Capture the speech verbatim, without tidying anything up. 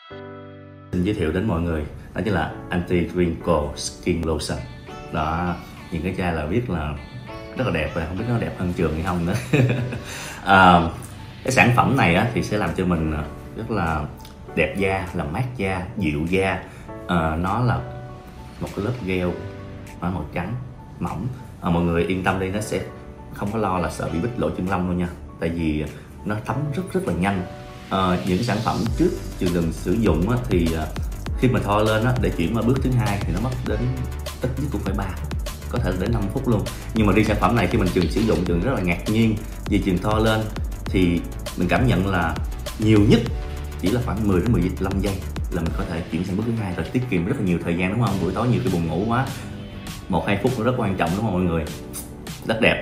Xin giới thiệu đến mọi người, đó chính là Anti Wrinkle Skin Lotion. Đó, những cái chai là viết là rất là đẹp và không biết nó đẹp hơn Trường hay không nữa. à, cái sản phẩm này á, thì sẽ làm cho mình rất là đẹp da, làm mát da, dịu da. à, nó là một cái lớp gel màu trắng mỏng. à, mọi người yên tâm đi, nó sẽ không có lo là sợ bị bít lỗ chân lông đâu nha, tại vì nó thấm rất rất là nhanh. à, những sản phẩm trước Trường đừng sử dụng á, thì khi mà thoa lên á, để chuyển qua bước thứ hai thì nó mất đến ít nhất cũng phải ba, có thể là đến năm phút luôn. Nhưng mà riêng sản phẩm này khi mình Trường sử dụng, Trường rất là ngạc nhiên vì Trường thoa lên thì mình cảm nhận là nhiều nhất chỉ là khoảng mười đến mười lăm giây là mình có thể chuyển sang bước thứ hai rồi, tiết kiệm rất là nhiều thời gian, đúng không? Buổi tối nhiều khi buồn ngủ quá, một hai phút nó rất quan trọng, đúng không mọi người? Rất đẹp.